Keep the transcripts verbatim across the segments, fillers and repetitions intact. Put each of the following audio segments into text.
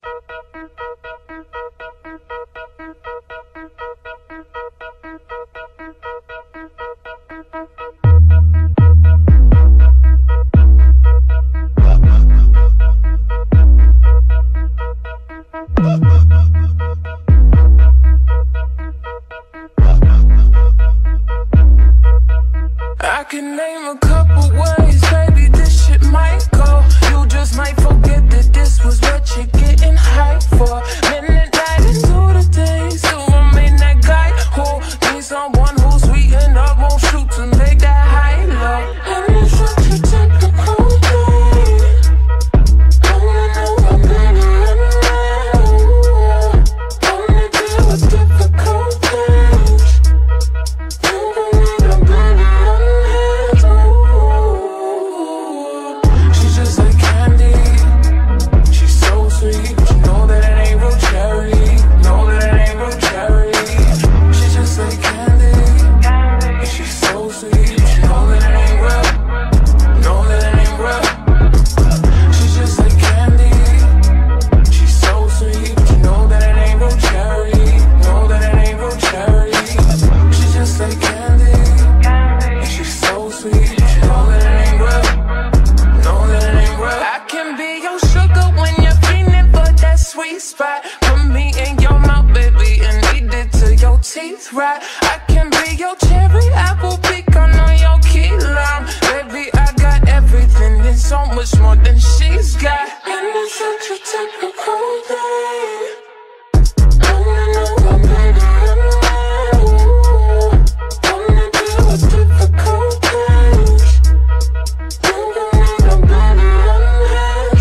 I can name a couple ways, baby, this shit might go. You just might forget that this was what you're getting hyped for. Minute night into the day, so I'm in that guy who needs someone who's sweet and up, won't shoot to make that high low. And it's such a typical day. Only know I'm better than now. Only deal with difficult things. You don't need a better than she's just like candy. She's so sweet, but you know that it ain't real cherry. Know that it ain't real cherry. She's just like candy. And she's so sweet, but you know that it ain't real. Know that it ain't real. She's just like candy. She's so sweet, but you know that it ain't real cherry. Know that it ain't real cherry. She's just like candy. And she's so sweet, but you know that it ain't real. Know that it ain't real. I can be your sugar when you're feeling for that sweet spot. Put me in your mouth, baby, and eat it till your teeth rot. I can be your cherry apple pecan on your key lime. Baby, I got everything and so much more than she's got. And it's such a typical day. Only know I'm better than now. Only deal with difficult things. You don't need a better than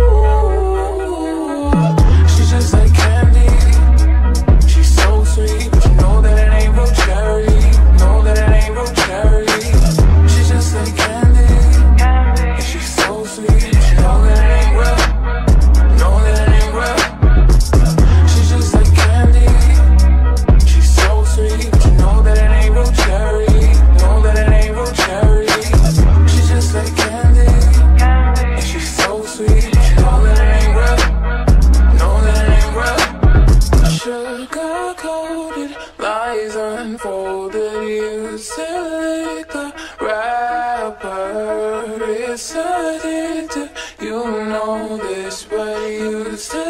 that. She's just like candy. She's so sweet, but you know that it ain't real cherry. Know that it ain't real cherry. She's just like candy. And she's so sweet, but you know that it ain't real. Know that it ain't real. She's just like candy. She's so sweet, but you know that it ain't real cherry. Know that it ain't real cherry. She's just like candy. And she's so sweet, but you know that it ain't real. Know that it ain't real. Sugar coated lies unfolded. You silly the rapper. It's addictive. You know this, but you still